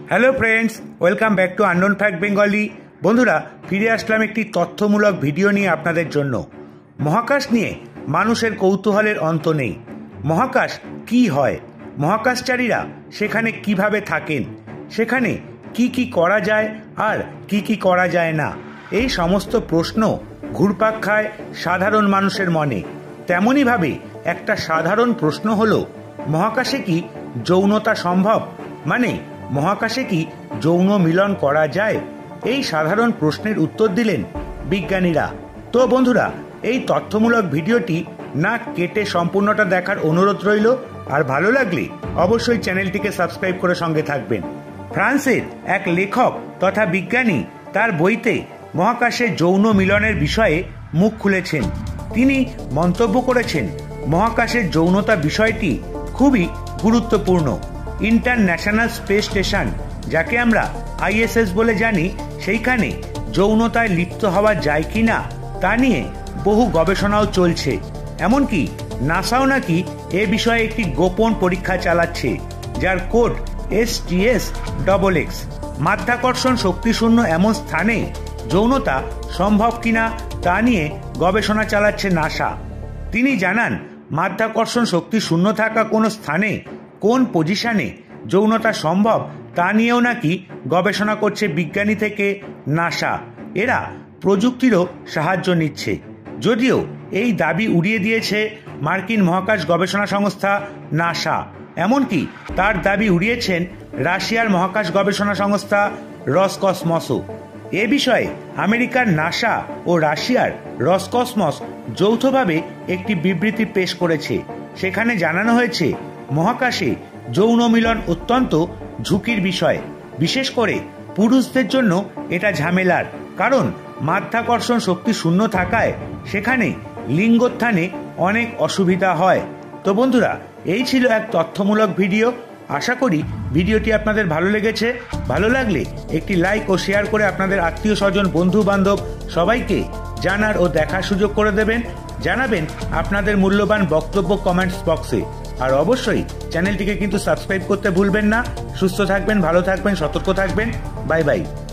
Hello friends, welcome back to unknown fact Bengali. বন্ধুরা, ফিরে আসলাম একটি তথ্যমূলক ভিডিও নিয়ে আপনাদের জন্য। মহাকাশ নিয়ে মানুষের কৌতূহলের অন্ত নেই। মহাকাশ কি হয়, মহাকাশচারীরা সেখানে কিভাবে থাকেন, সেখানে কি কি করা যায় আর কি কি করা যায় না, এই সমস্ত প্রশ্ন ঘুরপাক খায় সাধারণ মানুষের মনে। তেমনইভাবে একটা সাধারণ প্রশ্ন হলো, মহাকাশে কি যৌনতা সম্ভব? মানে মহাকাশে কি যৌন মিলন করা যায়? এই সাধারণ প্রশ্নের উত্তর দিলেন বিজ্ঞানীরা। তো বন্ধুরা, এই তথ্যমূলক ভিডিওটি না কেটে সম্পূর্ণটা দেখার অনুরোধ রইল। আর ভালো লাগলে অবশ্যই চ্যানেলটিকে সাবস্ক্রাইব করে সঙ্গে থাকবেন। ফ্রান্সের এক লেখক তথা বিজ্ঞানী তার বইতে মহাকাশে যৌন মিলনের বিষয়ে মুখ খুলেছেন। তিনি মন্তব্য করেছেন, মহাকাশের যৌনতা বিষয়টি খুবই গুরুত্বপূর্ণ। ইন্টারন্যাশনাল স্পেস স্টেশন, যাকে আমরা ISS বলে জানি, সেইখানে যৌনতায় লিপ্ত হওয়া যায় কিনা তা নিয়ে বহু গবেষণাও চলছে। এমনকি নাসাও নাকি এ বিষয়ে একটি গোপন পরীক্ষা চালাচ্ছে, যার কোড STS-XX। মাধ্যাকর্ষণ শক্তিশূন্য এমন স্থানে যৌনতা সম্ভব কিনা তা নিয়ে গবেষণা চালাচ্ছে নাসা। তিনি জানান, মাধ্যাকর্ষণ শক্তি শূন্য থাকা কোনো স্থানে কোন পজিশনে যৌনতা সম্ভব তা নিয়েও নাকি গবেষণা করছে বিজ্ঞানী থেকে নাসা। এরা প্রযুক্তিরও সাহায্য নিচ্ছে, যদিও এই দাবি উড়িয়ে দিয়েছে মার্কিন মহাকাশ গবেষণা সংস্থা নাসা। এমনকি তার দাবি উড়িয়েছেন রাশিয়ার মহাকাশ গবেষণা সংস্থা রসকসমসও। এ বিষয়ে আমেরিকার নাসা ও রাশিয়ার রসকসমস যৌথভাবে একটি বিবৃতি পেশ করেছে। সেখানে জানানো হয়েছে, মহাকাশে যৌন মিলন অত্যন্ত ঝুঁকির বিষয়। বিশেষ করে পুরুষদের জন্য এটা ঝামেলার, কারণ মাধ্যাকর্ষণ শক্তি শূন্য থাকায় সেখানে লিঙ্গোত্থানে অনেক অসুবিধা হয়। তো বন্ধুরা, এই ছিল এক তথ্যমূলক ভিডিও। আশা করি ভিডিওটি আপনাদের ভালো লেগেছে। ভালো লাগলে একটি লাইক ও শেয়ার করে আপনাদের আত্মীয় স্বজন, বন্ধু বান্ধব সবাইকে জানার ও দেখার সুযোগ করে দেবেন। জানাবেন আপনাদের মূল্যবান বক্তব্য কমেন্টস বক্সে। আর অবশ্যই চ্যানেলটিকে কিন্তু সাবস্ক্রাইব করতে ভুলবেন না। সুস্থ থাকবেন, ভালো থাকবেন, সতর্ক থাকবেন। Bye by.